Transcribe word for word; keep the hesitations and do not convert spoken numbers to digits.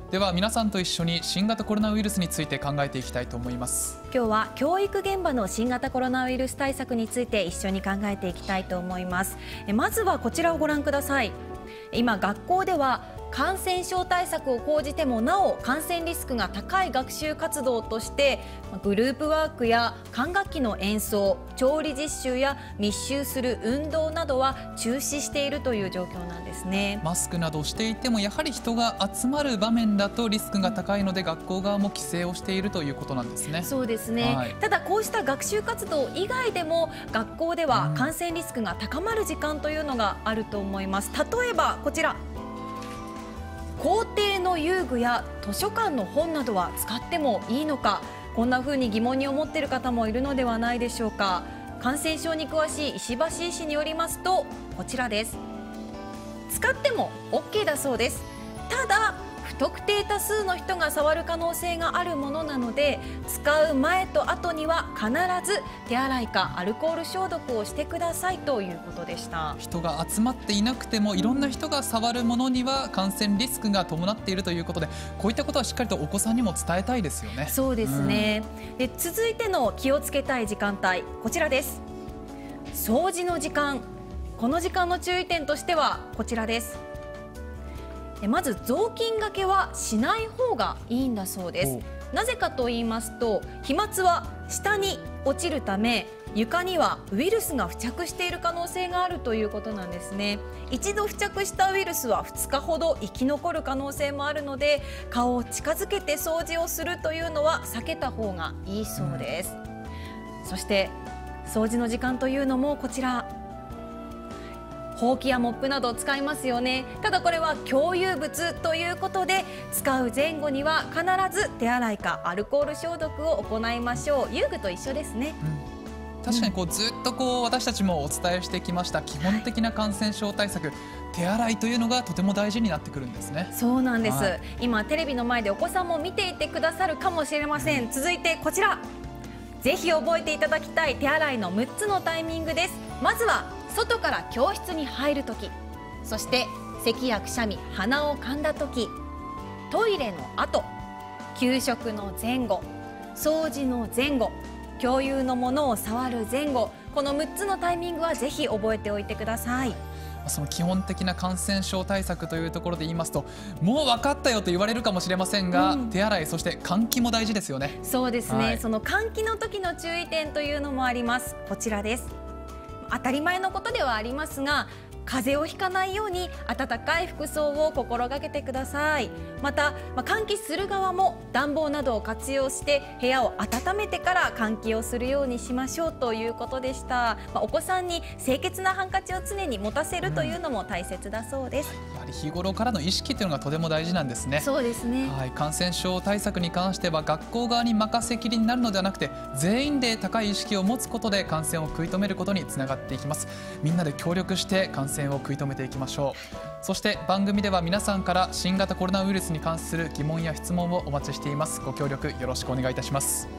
では皆さんと一緒に新型コロナウイルスについて考えていきたいと思います。 今日は教育現場の新型コロナウイルス対策について一緒に考えていきたいと思います。まずはこちらをご覧ください。今学校では感染症対策を講じてもなお感染リスクが高い学習活動としてグループワークや管楽器の演奏、調理実習や密集する運動などは中止しているという状況なんですね。 マスクなどしていてもやはり人が集まる場面だとリスクが高いので学校側も規制をしているということなんですね。 そうですね、はい、ただこうした学習活動以外でも学校では感染リスクが高まる時間というのがあると思います。例えばこちら、校庭の遊具や図書館の本などは使ってもいいのか、こんな風に疑問に思っている方もいるのではないでしょうか。感染症に詳しい石橋医師によりますとこちらです。使っても オーケー だそうです。ただ不特定多数の人が触る可能性があるものなので、使う前と後には必ず手洗いかアルコール消毒をしてくださいということでした。 人が集まっていなくてもいろんな人が触るものには感染リスクが伴っているということで、こういったことはしっかりとお子さんにも伝えたいですよね。 そうですね、うん、で続いての気をつけたい時間帯、こちらです。掃除の時間。この時間の注意点としてはこちらです。まず雑巾がけはしない方がいいんだそうです。なぜかと言いますと、飛沫は下に落ちるため床にはウイルスが付着している可能性があるということなんですね。一度付着したウイルスはふつかほど生き残る可能性もあるので、顔を近づけて掃除をするというのは避けた方がいいそうです。そして掃除の時間というのもこちら、ほうきやモップなどを使いますよね。ただこれは共有物ということで、使う前後には必ず手洗いかアルコール消毒を行いましょう。遊具と一緒ですね、 うん、確かにこうずっとこう私たちもお伝えしてきました基本的な感染症対策、はい、手洗いというのがとても大事になってくるんですね。 そうなんです、 はい、 今テレビの前でお子さんも見ていてくださるかもしれません、うん、続いてこちら、ぜひ覚えていただきたい手洗いのむっつのタイミングです。まずは外から教室に入るとき、そして咳やくしゃみ、鼻をかんだとき、トイレの後、給食の前後、掃除の前後、共有のものを触る前後、このむっつのタイミングはぜひ覚えておいてください。 その基本的な感染症対策というところで言いますと、もう分かったよと言われるかもしれませんが、うん、手洗い、そして換気も大事ですよね。 そうですね、 はい、 その換気の時の注意点というのもあります。こちらです。当たり前のことではありますが、風邪をひかないように暖かい服装を心がけてください。また、まあ、換気する側も暖房などを活用して部屋を温めてから換気をするようにしましょうということでした。まあ、お子さんに清潔なハンカチを常に持たせるというのも大切だそうです。 うん、やはり日頃からの意識というのがとても大事なんですね。 そうですね、 はい、感染症対策に関しては学校側に任せきりになるのではなくて、全員で高い意識を持つことで感染を食い止めることにつながっていきます。みんなで協力して感染を食い止めていきましょう。そして番組では皆さんから新型コロナウイルスに関する疑問や質問をお待ちしています。ご協力よろしくお願いいたします。